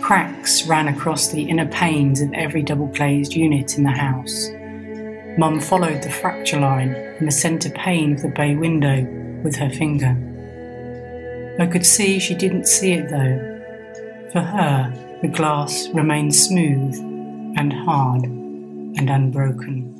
Cracks ran across the inner panes of every double-glazed unit in the house. Mum followed the fracture line in the centre pane of the bay window with her finger. I could see she didn't see it though. For her, the glass remained smooth and hard and unbroken.